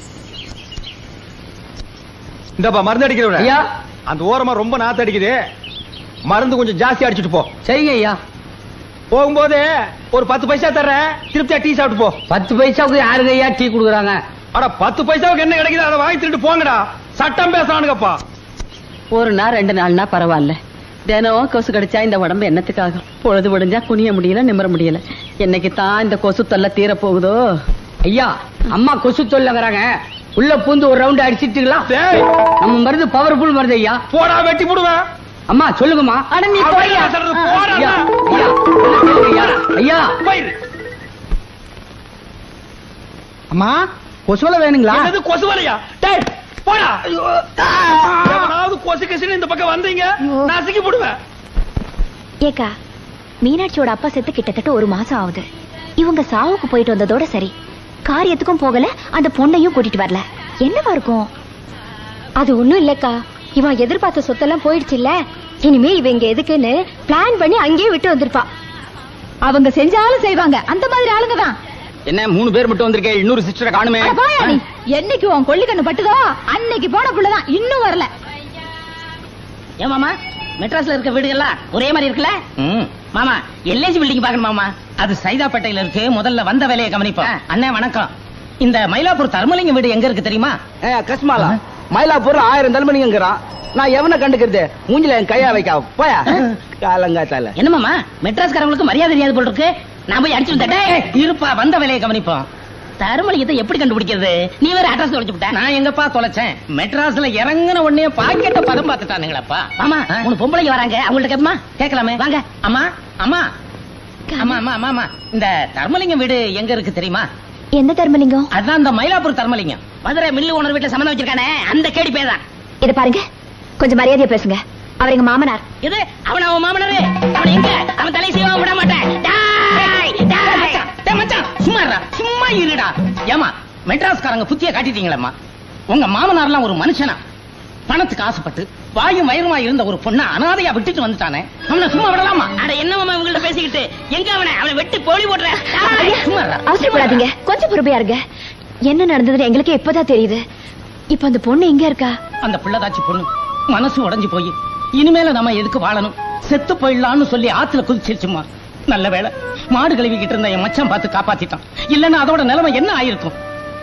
இந்தப்பா மருந்து அடிக்கிறவர ஐயா, அந்த ஓரமா ரொம்ப நாத்து அடிக்குது, மருந்து கொஞ்சம் ஜாஸ்தி அடிச்சுட்டு போ. சரிங்க ஐயா. போகும்போது ஒரு 10 பைசா தர்றேன், திருப்தியா டீ சாப்பிட்டு போ. 10 பைசாவுக்கு யாருங்க ஐயா டீ குடுக்குறாங்க? அட 10 பைசாவுக்கு என்ன கிடைக்குது அதை வாங்கி திருட்டு போங்கடா. சட்டம் பேசுறானுங்கப்பா. ஒரு நாள் 2 நாள்னா பரவாயில்ல, தினம் கொசு கடிச்சா இந்த உடம்பு என்னத்துக்காகும்? பொழுது விடிஞ்சா குனிய முடியல, நிமிர முடியல. என்னைக்கு தான் இந்த கொசு தொல்லை தீர போகுதோ? ஐயா, அம்மா கொசு தொல்லைங்கிறாங்க, உள்ள பூந்து ஒரு ரவுண்ட் அடிச்சிட்டுங்களா? நம்ம மருந்து பவர்ஃபுல் மருந்து ஐயா. போடா, வெட்டி போடுவேன். அம்மா சொல்லுங்கம்மா. அட நீ போய்யா. ஐயா, ஐயா, அம்மா கொசுவலை வேணுங்களா? கொசு வலையா? போடா. எவனாவது கொசு கசின்னு இந்த பக்கம் வந்தீங்க நசுக்கி போடுவேன். ஏக்கா, மீனாட்சியோட அப்பா செத்து கிட்டத்தட்ட 1 மாசம் ஆகுது. இவங்க சாவுக்கு போயிட்டு வந்ததோட சரி, காரியத்துக்கும் போகல, அந்த பொண்ணையும் கூட்டிட்டு வரல. என்னவா இருக்கும்? அது ஒண்ணும் இல்லக்கா, இவன் எதிர்பார்த்த சொத்தெல்லாம் போயிடுச்சு இல்ல, இனிமே இவங்க எதுக்குன்னு பிளான் பண்ணி அங்கேயே விட்டு வந்திருப்பா. அவங்க செஞ்சாலும் செய்வாங்க, அந்த மாதிரி ஆளுங்க தான். என்ன 3 பேர் மட்டும் வந்திருக்கேன், இன்னொரு சிஸ்டரை காணுமே. என்னைக்கு உன் கொள்ளிக்கண்ணு பட்டுதோ அன்னைக்கு போன புள்ளதான், இன்னும் வரல. ஏன் மாமா, மெட்ராஸ்ல இருக்க வீடுகள்லாம் ஒரே மாதிரி இருக்குல்ல? மாமா, எல்ஐசி பில்டிங் பாக்கணும் மாமா. அது சைதாப்பேட்டையில இருக்கு. முதல்ல வந்த வேலையை கவனிப்போம். அண்ணே வணக்கம். இந்த மயிலாப்பூர் தர்மலிங்க வீடு எங்க இருக்கு தெரியுமா? கஸ்மாலா, மயிலாப்பூர் 1000 தர்மலிங்கிறான். நான் எவனை கண்டுக்கிறது? மூஞ்சில என் கையா வைக்க போயா காலங்காத்தால. என்ன மாமா, மெட்ராஸ்காரங்களுக்கு மரியாதை தெரியாது போல இருக்கு. நான் போய் அடிச்சு இருப்பா, வந்த வேலையை கவனிப்போம். தர்மலிங்கத்தை எப்படி கண்டுபிடிக்கிறது? நீ வேற அட்ரஸ் தொலைச்சு விட்ட. நான் எங்கப்பா தொலைச்சேன்? மெட்ராஸ்ல இறங்கின உடனே பாக்கெட்ட பதம் பார்த்துட்டானுங்களப்பா. ஆமா, 3 பொம்பளைங்க வராங்க, அவங்கள்ட்ட கேட்போமா? கேட்கலாமே, வாங்க. அம்மா அம்மா அம்மா அம்மா அம்மா அம்மா, இந்த தர்மலிங்கம் வீடு எங்க இருக்கு தெரியுமா? எந்த தர்மலிங்கம்? அதான் இந்த மயிலாப்பூர் தர்மலிங்கம். மதுரை மில்லு ஓனர் வீட்டுல சம்மந்தம் வச்சிருக்கானே, அந்த கேடி பேதான். இத பாருங்க, கொஞ்சம் மரியாதையா பேசுங்க. அவர் எங்க மாமனார். இது அவன் அவன் மாமனாரு. அவன் எங்க? அவன் தலை செய்வா விட மாட்டேன். சும்மா இருடா. ஏமா, மெட்ராஸ்காரங்க புத்திய காட்டிட்டீங்களம்மா. உங்க மாமனார்லாம் ஒரு மனுஷனா? பணத்துக்கு ஆசைப்பட்டு வாயும் வயிறுமா இருந்த ஒரு பொண்ண அனாதையா விட்டுட்டு வந்துட்டானே, அவனை சும்மா விடலாமா? அட என்ன மாமா உங்கள்ட்ட பேசிக்கிட்டு, எங்க அவனை வெட்டி போலி போடுற. அவசரப்படாதீங்க, கொஞ்சம் பொறுமையா இருங்க. என்ன நடந்ததுன்னு எங்களுக்கு எப்பதான் தெரியுது. இப்ப அந்த பொண்ணு எங்க இருக்கா? அந்த பிள்ளைதாச்சி பொண்ணு மனசு உடைஞ்சு போய் இனிமேல நம்ம எதுக்கு வாழணும், செத்து போயிடலாம்னு சொல்லி ஆத்துல குதிச்சிருச்சுமா. நல்ல வேளை மாடு கழுவிக்கிட்டு இருந்த என் மச்சான் பார்த்து காப்பாத்திட்டான். இல்லன்னா அதோட நிலைமை என்ன ஆயிருக்கும்?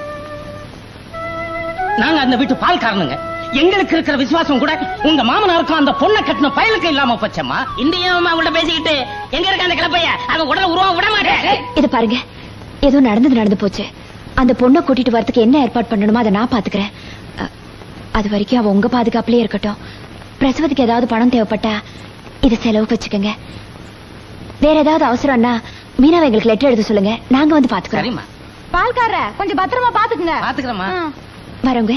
நாங்க அந்த வீட்டு பால்காரனுங்க. எங்களுக்கு இருக்கிற விசுவாசம் கூட உங்க மாமனாருக்கும் அந்த பொண்ணை கட்டின பயலுக்கு இல்லாம போச்சம்மா. இந்தியா அவங்கள்ட்ட பேசிக்கிட்டு எங்க இருக்க அந்த கிளப்பைய அவன் உடனே உருவா விட மாட்டேன். இது பாருங்க, ஏதோ நடந்து போச்சு. அந்த பொண்ணை கூட்டிட்டு வரதுக்கு என்ன ஏற்பாடு பண்ணணுமோ அதை நான் பாத்துக்கிறேன். அது வரைக்கும் அவ உங்க பாதுகாப்புலயே இருக்கட்டும். பிரசவத்துக்கு ஏதாவது பணம் தேவைப்பட்டா இதை செலவுக்கு வச்சுக்கோங்க. வேற ஏதாவது அவசரம்னா மீனாவை எங்களுக்கு லெட்டர் எழுத சொல்லுங்க, நாங்க வந்து பாத்துக்கிறோம். பால்கார கொஞ்சம் பத்திரமா பாத்துக்குங்க. பாத்துக்கிறோமா? வரவங்க.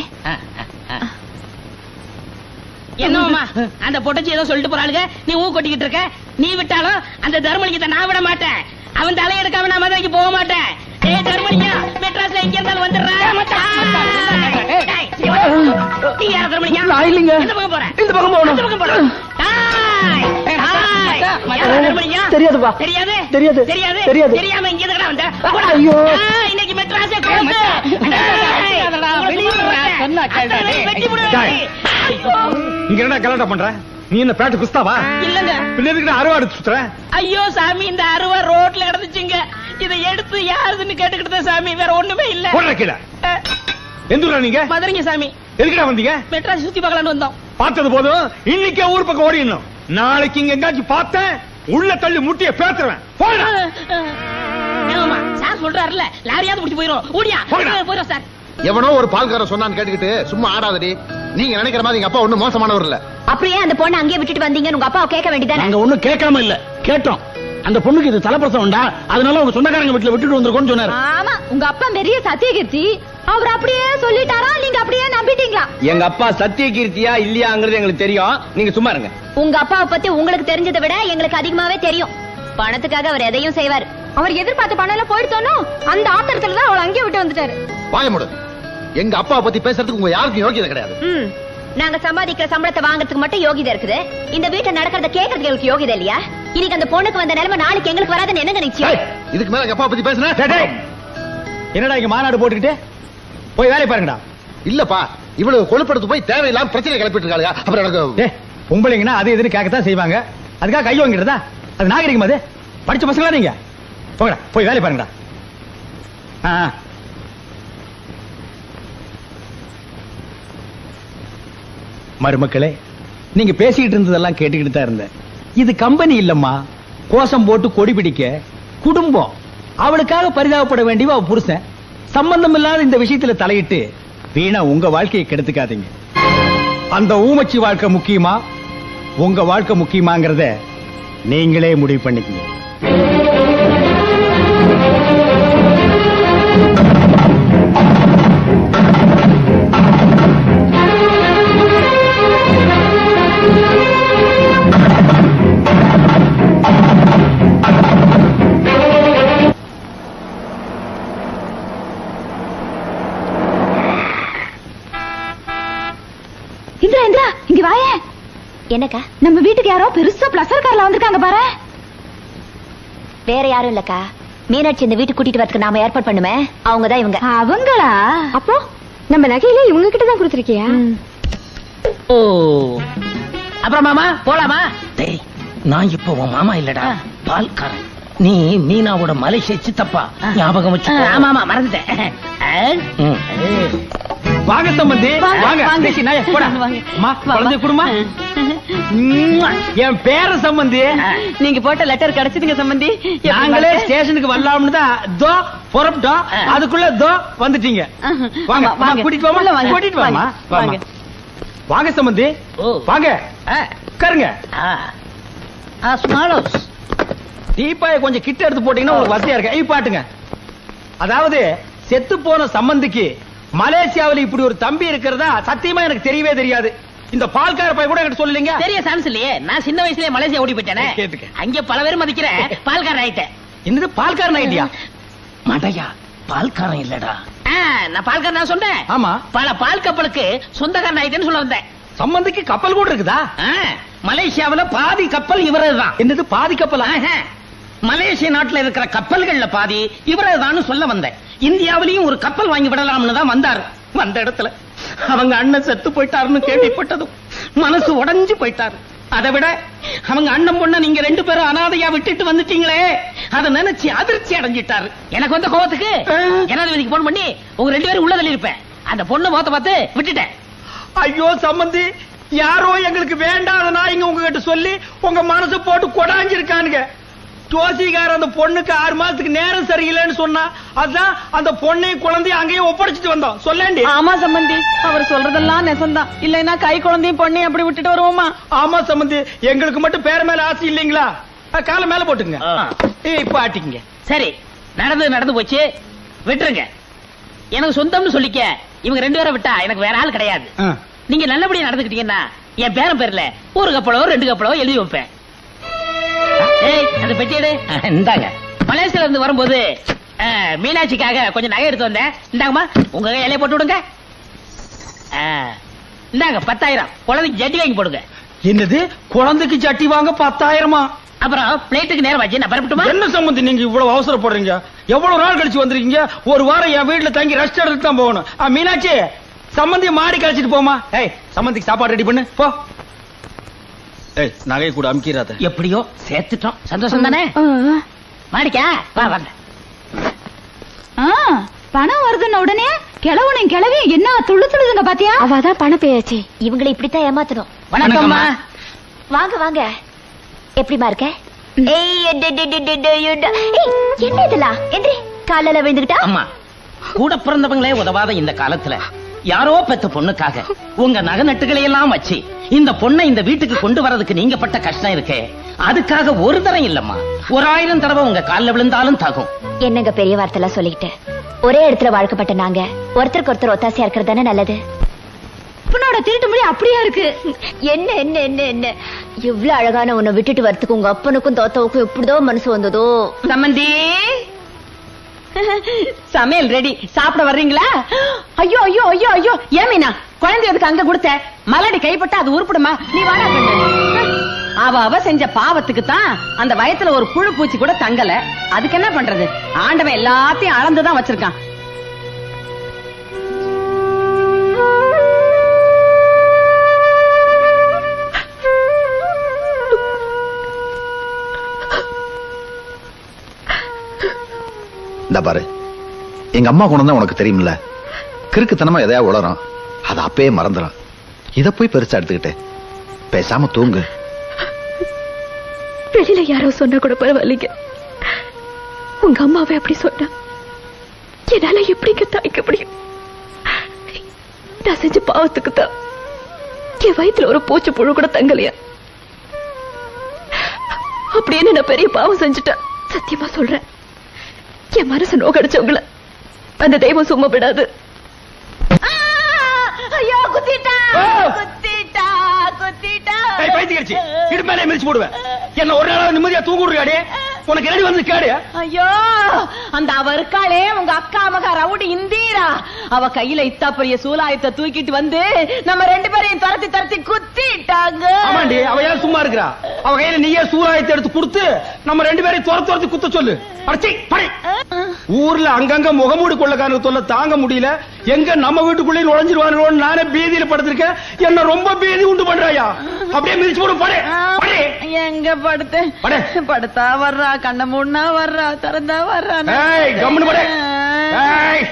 என்னமா அந்த பொட்டச்சி ஏதோ சொல்லிட்டு போறாளுங்க, நீ ஊ கொட்டிக்கிட்டு இருக்க. நீ விட்டாலும் அந்த தர்மலிங்கத்தை நான் விட மாட்டேன். அவன் தலையெடுக்காம நான் மதுரைக்கு போக மாட்டேன். ஏய் தர்மலிங்கம், மெட்ராஸ்ல எங்க இருந்தாலும் வந்துடுறேன். நீ யார தர்மலிங்கம்? நான் இல்லைங்க. இந்த பக்கம் போறேன். இந்த பக்கம் போறேன். இந்த பக்கம் போறேன். தெரியாதுப்பா. தெரியாது? தெரியாது. தெரியாது. தெரியாது. தெரியாம இங்க எதுக்குடா வந்த? ஐயோ, இன்னைக்கு மெட்ராஸே கொண்டு இங்க என்ன கலாட்டா பண்ற? நீ என்ன பேட்டு குஸ்தாவா? இல்லங்க. பிள்ளைக்கு அறுவாடு சுத்துற? ஐயோ சாமி, இந்த அருவா ரோட்ல கிடந்துச்சுங்க. இதை எடுத்து யாருன்னு கேட்டுக்கிட்டு சாமி, வேற ஒண்ணுமே இல்ல. போடுற கீழே. எந்த ஊரா நீங்க? மதுரைங்க சாமி. எதுக்குடா வந்தீங்க? மெட்ராஸ் சுத்தி பார்க்கலான்னு வந்தோம். பார்த்தது போதும், இன்னைக்கே ஊர் பக்கம் ஓடிடணும். நாளைக்கு இங்க எங்காச்சும் பார்த்தேன் உள்ள தள்ளி முட்டிய பேத்துருவேன். போடா. சார் சொல்றாருல, லாரியாவது பிடிச்சு போயிரும். ஓடியா போயிரும் சார். எவனோ ஒரு பால்காரன் சொன்னான்னு கேட்டுக்கிட்டு சும்மா ஆடாதடி. நீங்க நினைக்கிற மாதிரி எங்க அப்பா ஒண்ணும் மோசமானவர் இல்ல. அப்படியே அந்த பொண்ணை அங்கேயே விட்டுட்டு வந்தீங்கன்னு உங்க அப்பாவை கேட்க வேண்டியதானே? நாங்க ஒண்ணும் கேட்காம இல்ல, கேட்டோம். அந்த பொண்ணுக்கு இது தலைப்பிரசவம் உண்டா, அதனால உங்க சொந்தக்காரங்க வீட்டுல விட்டுட்டு வந்திருக்கோம்னு சொன்னாரு. ஆமா, உங்க அப்பா பெரிய சத்தியகீர்த்தி. அவர் அப்படியே சொல்லிட்டாரா, நீங்க அப்படியே நம்பிட்டீங்களா? எங்க அப்பா சத்தியகீர்த்தியா இல்லையாங்கிறது எங்களுக்கு தெரியும், நீங்க சும்மா இருங்க. உங்க அப்பாவை பத்தி உங்களுக்கு தெரிஞ்சதை விட எங்களுக்கு அதிகமாவே தெரியும். பணத்துக்காக அவர் எதையும் செய்வார். அவர் எதிர்பார்த்த பணம் எல்லாம் போயிட்டோனோ அந்த ஆத்திரத்துல தான் அவளை அங்கேயே விட்டு வந்துட்டாரு. வாய மூடு. எங்க அப்பா பத்தி பேசுறதுக்கு உங்க யாருக்கும் யோகியதை கிடையாது. நாங்க சம்பாதிக்கிற சம்பளத்தை வாங்குறதுக்கு மட்டும் யோகிதை இருக்குது. இந்த வீட்டை நடக்கிறத கேட்கறதுக்கு எங்களுக்கு யோகிதை இல்லையா? இன்னைக்கு அந்த பொண்ணுக்கு வந்த நிலைமை நாளைக்கு எங்களுக்கு வராதுன்னு என்ன நினைச்சு? இதுக்கு மேல எங்க அப்பா பத்தி பேசுன? என்னடா இங்க மாநாடு போட்டுக்கிட்டு போய் வேலையை பாருங்கடா. இல்லப்பா இவ்வளவு கொழுப்படுத்து போய் தேவையில்லாம பிரச்சனை கிளப்பிட்டு இருக்காங்க. அப்புறம் எனக்கு பொம்பளைங்கன்னா அது எதுன்னு கேட்கத்தான் செய்வாங்க. அதுக்காக கை வாங்கிறதா? அது நாகரிகம். அது படிச்ச பசங்களா நீங்க? போங்கடா, போய் வேலை பாருங்கடா. மருமக்களே, நீங்க பேசிக்கிட்டு இருந்ததெல்லாம் கேட்டுக்கிட்டு தான் இருந்தேன். இது கம்பெனி இல்லம்மா, கோஷம் போட்டு கொடி பிடிக்க குடும்பம். அவளுக்காக பரிதாபப்பட வேண்டியவ அவ புருஷன். சம்பந்தம் இல்லாத இந்த விஷயத்துல தலையிட்டு வீணா உங்க வாழ்க்கையை கெடுத்துக்காதீங்க. அந்த ஊமச்சி வாழ்க்கை முக்கியமா, உங்க வாழ்க்கை முக்கியமாங்கிறத நீங்களே முடிவு பண்ணிக்கங்க. இந்திரா இந்திரா இங்க வாயே. என்னக்கா? நம்ம வீட்டுக்கு யாரோ பெருசா பிளஸர் கார்ல வந்திருக்காங்க பாரு. வேற யாரும் இல்லக்கா, மீனாட்சி இந்த வீட்டுக்கு கூட்டிட்டு வரதுக்கு நாம ஏற்பாடு பண்ணுமே, அவங்கதான் இவங்க. அவங்களா? அப்போ நம்ம நகையில இவங்க கிட்ட தான் கொடுத்திருக்கியா? ஓ, அப்புறம் மாமா போலாமா? டேய், நான் இப்போ உன் மாமா இல்லடா, பால்காரன். நீ மீனாவோட மலேசிய சித்தப்பா, ஞாபகம் வச்சு. ஆமா ஆமா, மறந்துட்டேன். வாங்க சம்பந்தி, வாங்க. குழந்தை குடுமா. என் பேர சம்பந்தி. நீங்க போட்ட லெட்டர் கிடைச்சதுங்க சம்பந்தி. நாங்களே ஸ்டேஷனுக்கு வரலாம்னு தான் தோ புறப்பட்டோம். அதுக்குள்ள தோ வந்துட்டீங்க. வாங்க, கூட்டிட்டு வாமா, கூட்டிட்டு வாமா. வாங்க சம்பந்தி, வாங்க உட்காருங்க. தீபாயை கொஞ்சம் கிட்ட எடுத்து போட்டீங்கன்னா உங்களுக்கு வசதியா இருக்கு. பாட்டுங்க. அதாவது செத்து போன சம்பந்திக்கு மலேசியாவில் இப்படி ஒரு தம்பி இருக்கிறதா சத்தியமா எனக்கு தெரியவே தெரியாது. இந்த பால்கார பையன் கூட எனக்கு சொல்லலீங்க. தெரிய சான்ஸ் இல்லையே. நான் சின்ன வயசுலயே மலேசியா ஓடி போயிட்டேனே. அங்க பல பேர் மதிக்கிறேன். பால்காரன் ஆயிட்டேன். என்னது பால்காரன் ஆயிட்டியா? மடையா, பால்காரன் இல்லடா. நான் பால்காரன் நான் சொன்னேன். ஆமா, பல பால் கப்பலுக்கு சொந்தக்காரன் ஆயிட்டேன்னு சொல்ல வந்தேன். சம்பந்திக்கு கப்பல் கூட இருக்குதா? மலேசியாவுல பாதி கப்பல் இவரதுதான். என்னது பாதி கப்பல்? மலேசிய நாட்டுல இருக்கிற கப்பல்கள்ல பாதி இவரதுதான் சொல்ல வந்தேன். இந்தியாவிலையும் ஒரு கப்பல் வாங்கி விடலாம்னு தான் வந்தாரு. வந்த இடத்துல அவங்க அண்ணன் செத்து போயிட்டாருன்னு கேள்விப்பட்டதும் மனசு உடைஞ்சு போயிட்டாரு. அதை விட அவங்க அண்ணன் பொண்ண நீங்க 2 பேரும் அனாதையா விட்டுட்டு வந்துட்டீங்களே, அதை நினைச்சு அதிர்ச்சி அடைஞ்சிட்டாரு. எனக்கு வந்த கோவத்துக்கு ஜனாதிபதிக்கு போன் பண்ணி உங்க 2 பேரும் உள்ளதில் இருப்பேன். அந்த பொண்ணு முகத்தை பார்த்து விட்டுட்டேன். ஐயோ சம்பந்தி, யாரோ எங்களுக்கு வேண்டாத நாய்ங்க உங்ககிட்ட சொல்லி உங்க மனசு போட்டு கொடாஞ்சிருக்கானுங்க. ஜோசிகார அந்த பொண்ணுக்கு 6 மாசத்துக்கு நேரம் சரியில்லைன்னு சொன்னா, அதான் அந்த பொண்ணையும் குழந்தையும் அங்கேயே ஒப்படைச்சிட்டு வந்தோம். சொல்லேண்டி. ஆமா சம்பந்தி, அவர் சொல்றதெல்லாம் நெசந்தான். இல்லைன்னா கை குழந்தையும் பொண்ணையும் அப்படி விட்டுட்டு வருவோமா? ஆமா சம்பந்தி, எங்களுக்கு மட்டும் பேர மேல ஆசை இல்லீங்களா? காலை மேல போட்டுங்க. இப்ப ஆட்டிங்க. சரி, நடந்து போச்சு, விட்டுருங்க. எனக்கு சொந்தம்னு சொல்லிக்க இவங்க 2 பேரை விட்டா எனக்கு வேற ஆள் கிடையாது. நீங்க நல்லபடியா நடந்துக்கிட்டீங்கன்னா என் பேரன் பேர்ல 1 கப்பலோ 2 கப்பலோ எழுதி வைப்பேன். அந்த பெட்டியடு இந்தாங்க. மலேசியால இருந்து வரும்போது மீனாட்சிக்காக கொஞ்சம் நகை எடுத்து வந்தேன். இந்தாங்கம்மா, உங்க இலையை போட்டு விடுங்க. இந்தாங்க 10,000. குழந்தைக்கு ஜட்டி வாங்கி போடுங்க. என்னது, குழந்தைக்கு ஜட்டி வாங்க 10,000? அப்புறம் பிளேட்டுக்கு நேரம் வச்சு நான் பரப்பட்டுமா? என்ன சம்பந்தி நீங்க இவ்வளவு அவசரப்படுறீங்க? எவ்வளவு நாள் கழிச்சு வந்திருக்கீங்க? ஒரு வாரம் என் வீட்டுல தங்கி ரெஸ்ட் எடுத்து தான் போகணும். மீனாட்சி, சம்பந்திய மாடி கழிச்சிட்டு போமா. சம்பந்திக்கு சாப்பாடு ரெடி பண்ணு போ. நகை கூட அமுக்கிறாத. எப்படியோ சேர்த்துட்டோம். சந்தோஷம் தானே? மாடிக்கா வா வாங்க. பணம் வருதுன்னு உடனே கிழவனும் கிழவியும் என்ன துள்ளுதுங்க பாத்தியா? அவதான் பணம் பேயாச்சு. இவங்களை இப்படித்தான் ஏமாத்தணும். வணக்கம்மா. வாங்க வாங்க. எப்படிமா இருக்க? என்ன இதெல்லாம்? என்று காலையில விழுந்துகிட்டா? அம்மா, கூட பிறந்தவங்களே உதவாத இந்த காலத்துல யாரோ பெத்த பொண்ணுக்காக உங்க நகை நட்டுகளை எல்லாம் வச்சு இந்த பொண்ணை இந்த வீட்டுக்கு கொண்டு வரதுக்கு நீங்க பட்ட கஷ்டம் இருக்கே, அதுக்காக ஒரு தரம் இல்லம்மா, 1000 தடவை உங்க காலில் விழுந்தாலும் தாகும். என்னங்க பெரிய வார்த்தை சொல்லிக்கிட்டு, ஒரே இடத்துல வாழ்க்கப்பட்ட நாங்க ஒருத்தருக்கு ஒருத்தர் ஒத்தாசையா இருக்கிறது தானே நல்லது. பொண்ணோட திருட்டு மொழி அப்படியா இருக்கு? என்ன என்ன என்ன என்ன எவ்வளவு அழகான உன்னை விட்டுட்டு வரத்துக்கு உங்க அப்பனுக்கும் தோத்தவுக்கும் எப்படிதோ மனசு வந்ததோ. சம்மந்தி, சமையல் ரெடி, சாப்பிட வர்றீங்களா? ஐயோ ஐயோ ஐயோ ஐயோ, ஏமீனா குழந்தை எதுக்கு அங்க கொடுத்த? மலடி கைப்பட்ட அது உருப்பிடுமா? நீ வாடா. அவ செஞ்ச பாவத்துக்கு தான் அந்த வயத்துல ஒரு புழு பூச்சி கூட தங்கல. அதுக்கு என்ன பண்றது? ஆண்டவன் எல்லாத்தையும் அளந்துதான் வச்சிருக்கான். இந்த பாரு, எங்க அம்மா குணம் தான் உனக்கு தெரியுமில்ல. கிறுக்குத்தனமா எதையா உளறோம், அதை அப்பயே மறந்துடும். இத போய் பெருசா எடுத்துக்கிட்டு பேசாம தூங்கு. வெளியில யாரோ சொன்னா கூட பரவாயில்லைங்க, உங்க அம்மாவே அப்படி சொன்னா என்னால எப்படிங்க தாய்க்க முடியும்? நான் செஞ்ச பாவத்துக்கு தான் என் வயித்துல ஒரு பூச்சி புழு கூட தங்கலையா? அப்படின்னு நான் பெரிய பாவம் செஞ்சுட்டேன். சத்தியமா சொல்றேன், என் மனசு நோக்கடிச்சவங்கள அந்த தெய்வம் சும்மா விடாது. ஐயோ குத்திட்டா குத்திட்டா குத்திட்டா. பைத்தியக்காரச்சி, இடுமேலே மிதிச்சு போடுவேன். என்ன ஒரு நாள் நிம்மதியா தூங்க விடுறாடே. உனக்கு ரெடி வந்து கேடு. ஐயோ, அந்த அவ இருக்காளே உங்க அக்கா மகா ரவுடி இந்தீரா, அவ கையில இத்தா பெரிய சூலாயத்தை தூக்கிட்டு வந்து நம்ம 2 பேரையும் துரத்தி துரத்தி குத்திட்டாங்க. ஆமாண்டி, அவ ஏன் சும்மா இருக்கிறா? அவ கையில நீயே சூலாயத்தை எடுத்து கொடுத்து நம்ம 2 பேரையும் துரத்தி குத்த சொல்லு. அடச்சி படி. ஊர்ல அங்கங்க முகமூடி கொள்ளக்காரங்க தொல்லை தாங்க முடியல. எங்க நம்ம வீட்டுக்குள்ளே நுழைஞ்சிருவானு நானே பீதியில படுத்திருக்கேன். என்ன ரொம்ப பீதி உண்டு பண்றாயா? அப்படியே மிதிச்சு போடு. படே படே. எங்க படுத்து படுத்தா வர்றா, கண்ண மூடனா வர்றா, திறந்தா வர்றா. ஏய் கம்முனு படே. ஏய்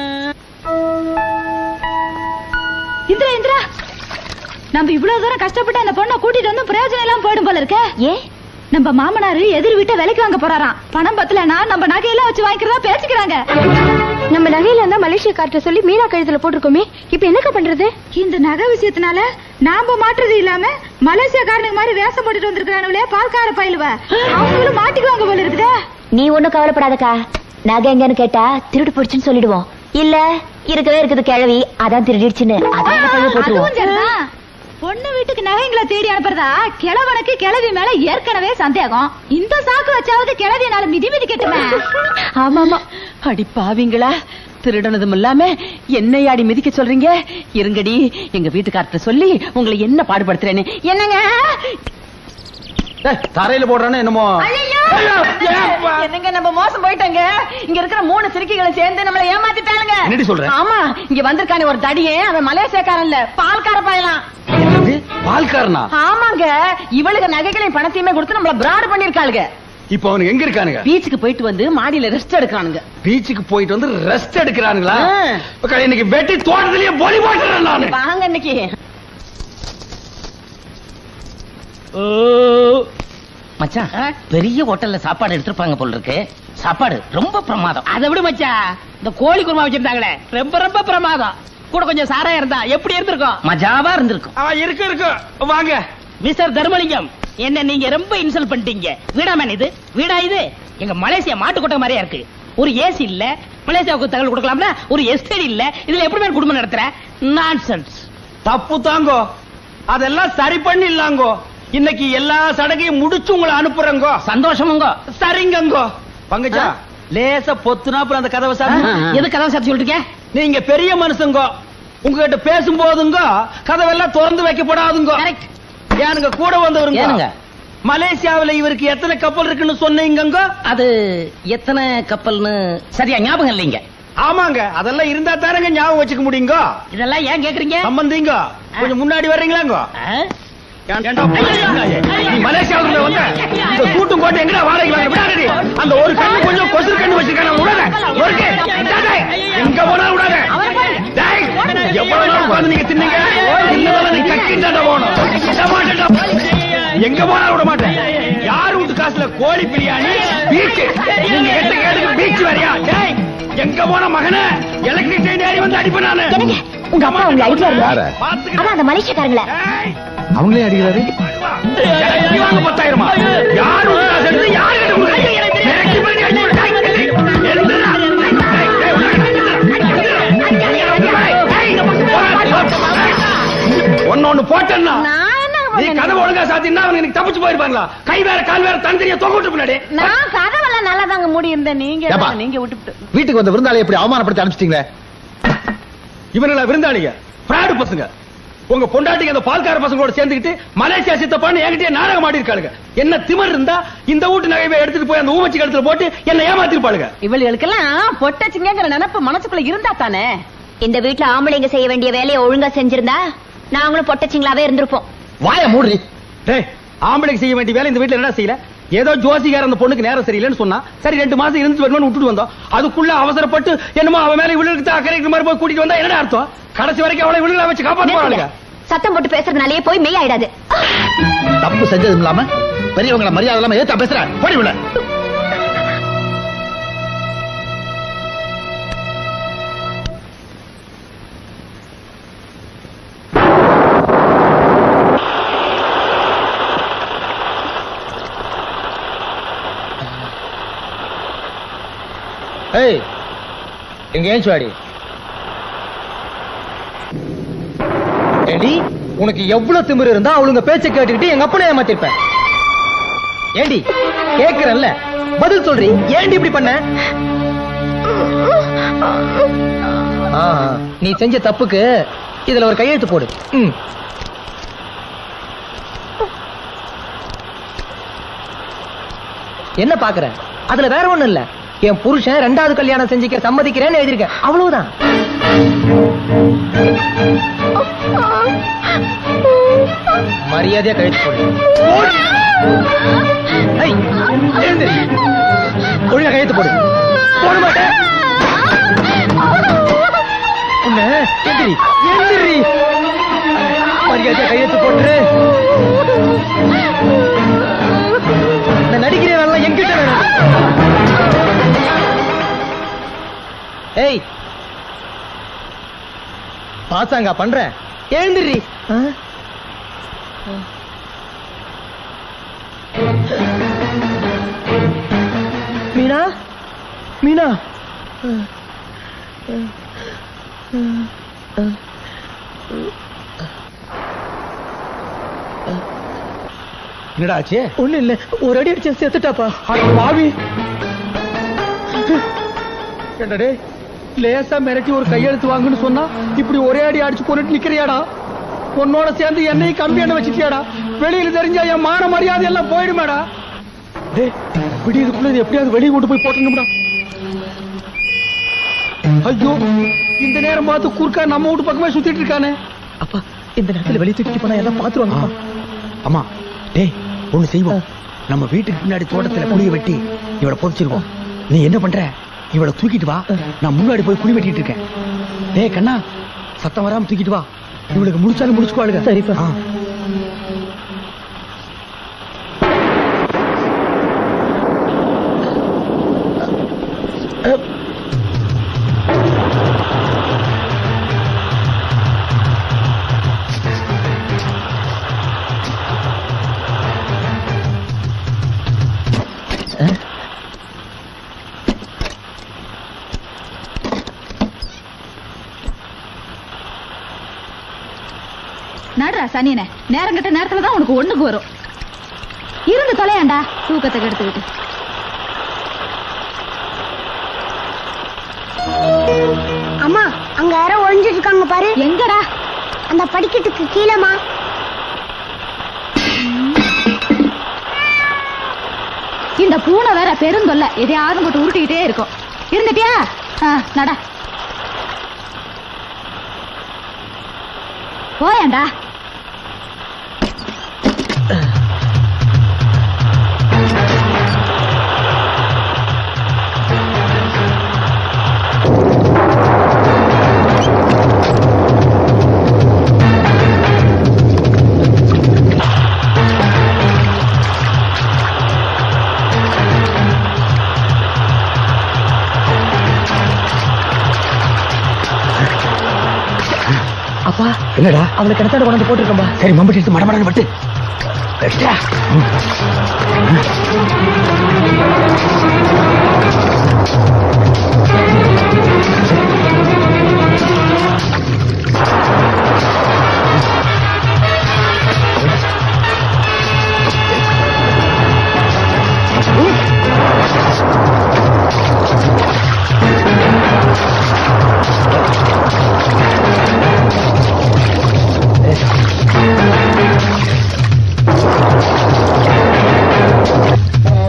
இந்திரா இந்திரா, நம்ம இவ்வளவு தூரம் கஷ்டப்பட்டு அந்த பொண்ணை கூட்டிட்டு வந்து பிரயோஜனம் எல்லாம் போயிடும் போல இருக்க. ஏன்? நம்ம மாமனாரு எதிர் வீட்டை விலைக்கு வாங்க போறாராம். பணம் பத்தலனா நம்ம நகையெல்லாம் வச்சு வாங்கிக்கிறதா பேசிக்கிறாங்க. நம்ம நகையில இருந்தா மலேசியா கார்ட்ட சொல்லி மீனா கழுத்துல போட்டிருக்கோமே, இப்ப என்னக்கா பண்றது? இந்த நகை விஷயத்தினால நாம மாற்றுறது இல்லாம மலேசியா காரனுக்கு மாதிரி வேஷம் போட்டுட்டு வந்திருக்கானுங்களே பால்கார பயிலுவ, அவங்களும் மாட்டிக்குவாங்க போல இருக்குதே. நீ ஒண்ணும் கவலைப்படாதக்கா, நகை எங்கன்னு கேட்டா திருடு போச்சுன்னு சொல்லிடுவோம். இல்ல இருக்கவே இருக்குது கிழவி, அதான் திருடிடுச்சுன்னு அதான் போட்டுருவோம். பொண்ணு வீட்டுக்கு நகைங்களை தேடி அனுப்புறதா கிழவனுக்கு கிழவி மேல ஏற்கனவே சந்தேகம். இந்த சாக்கு வச்சாவது கிழவியனால மிதி கெட்டுமே. ஆமாமா, அடி பாவிங்களா, திருடனதும் இல்லாம என்னையாடி மிதிக்க சொல்றீங்க? இருங்கடி, எங்க வீட்டுக்கார்ட்ட சொல்லி உங்களை என்ன பாடுபடுத்துறேன்னு. என்னங்க தரையில போடுறானே என்னமோ. என்னங்க நம்ம மோசம் போயிட்டாங்க. இங்க இருக்கிற 3 சிறுக்கிகளை சேர்ந்து நம்மள ஏமாத்திட்டாங்க. என்னடி சொல்ற? ஆமா, இங்க வந்திருக்கானே ஒரு தடியே, அவன் மலேசியாக்காரன் இல்ல, பால்கார பாயலாம். பால்காரனா? ஆமாங்க, இவளுக்கு நகைகளையும் பணத்தையுமே கொடுத்து நம்மள பிராட் பண்ணிருக்காளுங்க. இப்ப அவனுக்கு எங்க இருக்கானுங்க? பீச்சுக்கு போயிட்டு வந்து மாடியில ரெஸ்ட் எடுக்கிறானுங்க. பீச்சுக்கு போயிட்டு வந்து ரெஸ்ட் எடுக்கிறானுங்களா? இன்னைக்கு வெட்டி தோட்டத்திலேயே போலி போட்டுறேன் நானு. வாங்க இன்னைக்கு. மச்சான், பெரிய ஹோட்டல்ல சாப்பாடு எடுத்துருப்பாங்க போல இருக்கு. சாப்பாடு ரொம்ப பிரமாதம். அதை விட மச்சான், இந்த கோழி குருமா வச்சிருந்தாங்களே ரொம்ப ரொம்ப பிரமாதம். கூட கொஞ்சம் சாராயம் இருந்தா எப்படி இருந்திருக்கும்? மஜாவா இருந்திருக்கும். இருக்கு வாங்க. மிஸ்டர் தர்மலிங்கம், என்ன நீங்க ரொம்ப இன்சல்ட் பண்ணிட்டீங்க. வீடா மேன் இது? வீடா இது? எங்க மலேசியா மாட்டு கொட்டை மாதிரியா இருக்கு. ஒரு ஏசி இல்ல, மலேசியாவுக்கு தகவல் கொடுக்கலாம்னா ஒரு எஸ்டேட் இல்ல. இதுல எப்படி மேன் குடும்பம் நடத்துற? நான்சென்ஸ். தப்பு தாங்கோ, அதெல்லாம் சரி பண்ணிடலாங்கோ. இன்னைக்கு எல்லா சடகையும் முடிச்சு உங்களை அனுப்புறங்கோ. சந்தோஷமுங்க. சரிங்கங்கோ. பங்கஜா, லேசா பொத்துனாப்புல அந்த கதவை சார். எது கதவை சாத்தி சொல்லிருக்க? நீங்க பெரிய மனுஷங்கோ, உங்ககிட்ட பேசும் போதுங்க கதவெல்லாம் திறந்து வைக்கப்படாதுங்க. ஏனுங்க கூட வந்தவருங்க? மலேசியாவில இவருக்கு எத்தனை கப்பல் இருக்குன்னு சொன்னீங்க? அது எத்தனை கப்பல்னு சரியா ஞாபகம் இல்லைங்க. ஆமாங்க, அதெல்லாம் இருந்தா தானங்க ஞாபகம் வச்சுக்க முடியுங்க. இதெல்லாம் ஏன் கேக்குறீங்க? சம்பந்திங்க, கொஞ்சம் முன்னாடி வர்றீங்களாங்க? மலேசியாவுல வந்து இந்த சூட்டும் கோட்டை எங்கடா வாடகைக்கு விடாதடி. அந்த ஒரு கண்ணு கொஞ்சம் கொசு கண்ணு வச்சிருக்காங்க. எங்க போனாலும் விடாத. எவ்வளவு நாள் உட்கார்ந்து நீங்க தின்னீங்க? எங்க போனாலும் விட மாட்டேன். யார் வீட்டு காசுல கோழி பிரியாணி பீச், நீங்க எட்ட கேட்டுக்கு பீச் வரையா? எங்க போன மகனே, எலக்ட்ரிக் ட்ரெயின் ஏறி வந்து அடிப்பேன் நானு. உங்க அப்பா உங்களை அடிக்கிறாரு. அதான் அந்த மலேசியக்காரங்கள அவங்களே அடிக்கிறாரு. 10,000 யார் ஒன்னு போட்டா நீ கதவு ஒழுங்கா சாத்தினா அவனுக்கு தப்பிச்சு போயிருப்பாங்களா? கை வேற கால் வேற தனித்தனியா தொங்க விட்டு பின்னாடி. நான் கதவெல்லாம் நல்லா தாங்க மூடி இருந்தேன். நீங்க விட்டு வீட்டுக்கு வந்த விருந்தாளி எப்படி அவமானப்படுத்தி அனுப்பிச்சிட்டீங்களே? இவங்கள விருந்தாளிங்க பிராடு பசங்க. உங்க பொண்டாட்டிக்கு அந்த பால்கார பசங்களோட சேர்ந்துக்கிட்டு மலேசியா சித்தப்பான்னு என்கிட்டயே நாடகம் ஆடி இருக்காளுங்க. என்ன திமிர் இருந்தா இந்த வீட்டு நகையை எடுத்துட்டு போய் அந்த ஊமச்சி கழுத்துல போட்டு என்ன ஏமாத்திருப்பாளுங்க. இவளுக்கெல்லாம் பொட்டச்சிங்கிற நினைப்பு மனசுக்குள்ள இருந்தா தானே. இந்த வீட்டுல ஆம்பளைங்க செய்ய வேண்டிய வேலையை ஒழுங்கா செஞ்சிருந்தா நாங்களும் பொட்டச்சிங்களாவே இருந்திருப்போம். வாய மூடி. ஆம்பளைக்கு செய்ய வேண்டிய வேலை இந்த வீட்டுல என்ன செய்யல? ஏதோ ஜோசிகார அந்த பொண்ணுக்கு நேரம் சரியில்லைன்னு சொன்னா சரி 2 மாசம் இருந்து வரணும்னு விட்டுட்டு வந்தோம். அதுக்குள்ள அவசரப்பட்டு என்னமோ அவன் மேல இவளுக்கு அக்கறைக்கு மாதிரி போய் கூட்டிட்டு வந்தா என்ன அர்த்தம்? கடைசி வரைக்கும் அவளை இவளுக்கு வச்சு காப்பாற்றுவாங்க. சத்தம் போட்டு பேசுறதுனாலயே போய் மெய் ஆயிடாது. தப்பு செஞ்சது இல்லாம பெரியவங்களை மரியாதை இல்லாம ஏத்தா பேசுற போடி விட. ஏய் எங்க ஏஞ்சுவாடி ஏண்டி உனக்கு எவ்வளவு திமிரு இருந்தா அவளுங்க பேச்ச கேட்டுக்கிட்டு எங்க அப்பனை ஏமாத்திருப்பேன். ஏண்டி கேக்குறல்ல பதில் சொல்றீ. ஏண்டி இப்படி பண்ண? நீ செஞ்ச தப்புக்கு இதுல ஒரு கையெழுத்து போடு. என்ன பாக்குற? அதுல வேற ஒண்ணும் இல்ல. என் புருஷன் 2வது கல்யாணம் செஞ்சுக்க சம்மதிக்கிறேன்னு எழுதிருக்கேன். அவ்வளவுதான். மரியாதையா கழிச்சு போடு. ஒழுங்கா கையெழுத்து போடு. போட மாட்டேன். மரியாதையா கையெழுத்து போட்டு நடிக்கிறேன். நல்லா எங்கிட்ட வேணும். ஏய் பாசாங்க பண்ற எழுந்துடுறி. மீனா மீனா என்னடா ஆச்சு? ஒண்ணு இல்ல, ஒரு அடி அடிச்சு செத்துட்டாப்பா. பாவி என்னடே லேசா மிரட்டி ஒரு கையெழுத்து வாங்குன்னு சொன்னா இப்படி ஒரே அடி அடிச்சு கொண்டுட்டு நிக்கிறியாடா? உன்னோட சேர்ந்து என்னையும் கம்பி எண்ணெய் வச்சுட்டியாடா? வெளியில தெரிஞ்சா என் மான மரியாதை எல்லாம் போயிடுமாடா. விடியதுக்குள்ள எப்படியாவது வெளியே கொண்டு போய் போட்டணும்டா. ஐயோ இந்த நேரம் பார்த்து குறுக்கா நம்ம வீட்டு பக்கமே சுத்திட்டு இருக்கானே. அப்பா இந்த நேரத்துல வெளியே தூக்கிட்டு போனா எல்லாம் பாத்துருவாங்க. ஆமா டேய் ஒண்ணு செய்வோம். நம்ம வீட்டுக்கு பின்னாடி தோட்டத்துல குழிய வெட்டி இவளை புதைச்சிருவோம். நீ என்ன பண்ற? இவளை தூக்கிட்டு வா, நான் முன்னாடி போய் குழி வெட்டிட்டு இருக்கேன். டேய் கண்ணா சத்தம் வராம தூக்கிட்டு வா. இவளுக்கு முடிச்சாலும் முடிச்சுக்குவாளுங்க. சரிப்பா. நடுறா சனியனே, நேரம் கட்ட நேரத்துலதான் உனக்கு ஒண்ணுக்கு வரும். இருந்து தொலையாண்டா தூக்கத்தை கெடுத்துக்கிட்டு. அம்மா அங்க யாரோ ஒளிஞ்சிட்டு இருக்காங்க பாரு. எங்கடா? அந்த படிக்கட்டுக்கு கீழேமா. இந்த பூனை வேற பெருந்தொல்ல, எதையாவது போட்டு உருட்டிக்கிட்டே இருக்கும். இருந்துட்டியா? நட போயாண்டா. அப்பா என்னடா? அவளை கிடத்தாட கொண்டு போட்டுருக்கம்பா. சரி மம்பட்டி எடுத்து மடமடன்னு பட்டு எடுத்துடா.